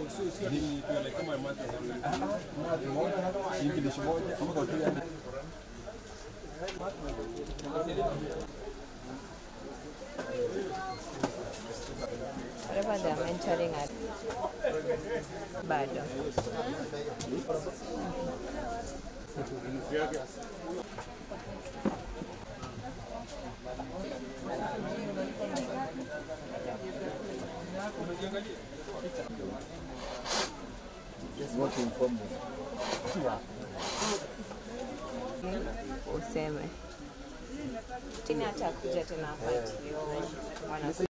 Ni tuele kama mate. English moja kama kwa tu. Whatever they are mentoring at bado. Just want to inform you. Useme. Tini atakuja tena hapa.